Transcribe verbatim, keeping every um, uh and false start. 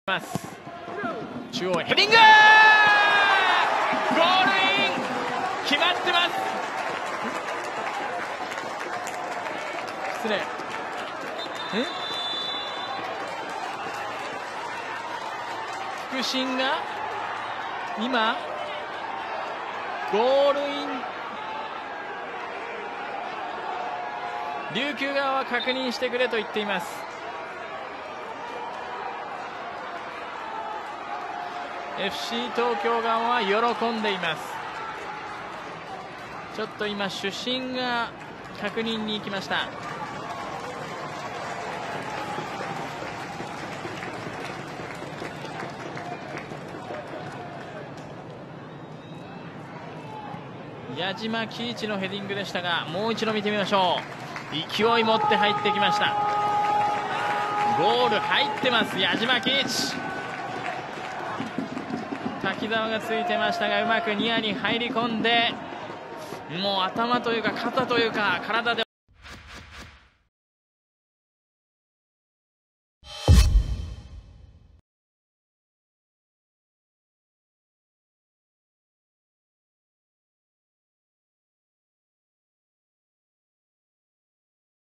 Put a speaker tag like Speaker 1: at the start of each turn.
Speaker 1: ます中央へヘディングゴールイン決まってます。失礼え副審が今ゴールイン琉球側は確認してくれと言っています。エフシー 東京側は喜んでいます。ちょっと今主審が確認に行きました。矢島喜一のヘディングでしたが、もう一度見てみましょう。勢い持って入ってきました。ゴール入ってます。矢島喜一、滝沢がついてましたがうまくニアに入り込んで、もう頭というか肩というか体で